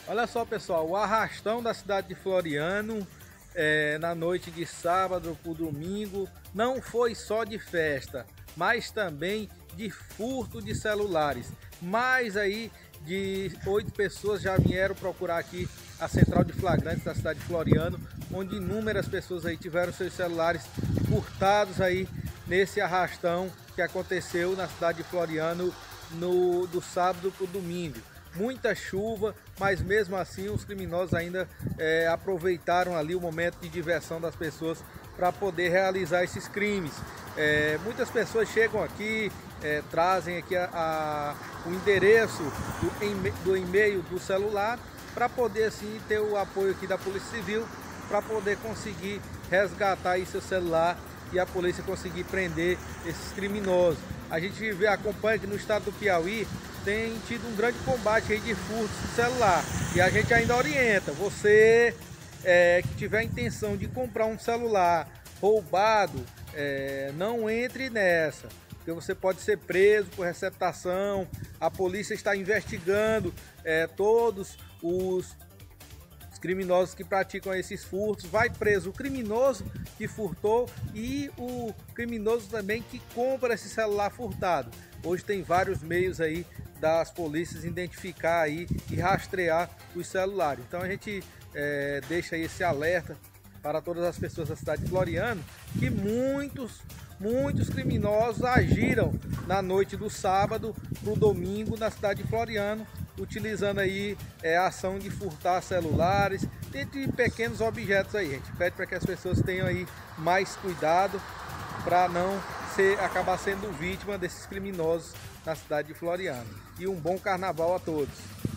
Olha só, pessoal, o arrastão da cidade de Floriano na noite de sábado para o domingo não foi só de festa, mas também de furto de celulares. Mais aí de 8 pessoas já vieram procurar aqui a central de flagrantes da cidade de Floriano, onde inúmeras pessoas aí tiveram seus celulares furtados aí nesse arrastão que aconteceu na cidade de Floriano do sábado para o domingo. Muita chuva, mas mesmo assim os criminosos ainda aproveitaram ali o momento de diversão das pessoas para poder realizar esses crimes. Muitas pessoas chegam aqui, trazem aqui o endereço do e-mail do celular para poder assim ter o apoio aqui da Polícia Civil para poder conseguir resgatar aí seu celular e a polícia conseguir prender esses criminosos. A gente acompanha que no estado do Piauí tem tido um grande combate aí de furtos de celular e a gente ainda orienta você que tiver a intenção de comprar um celular roubado, não entre nessa, porque você pode ser preso por receptação. A polícia está investigando todos os criminosos que praticam esses furtos. Vai preso o criminoso que furtou e o criminoso também que compra esse celular furtado. Hoje tem vários meios aí das polícias identificar aí e rastrear os celulares. Então a gente deixa aí esse alerta para todas as pessoas da cidade de Floriano que muitos criminosos agiram na noite do sábado para o domingo na cidade de Floriano, utilizando aí a ação de furtar celulares, dentre pequenos objetos aí. A gente pede para que as pessoas tenham aí mais cuidado para não acabar sendo vítima desses criminosos na cidade de Floriano. E um bom carnaval a todos!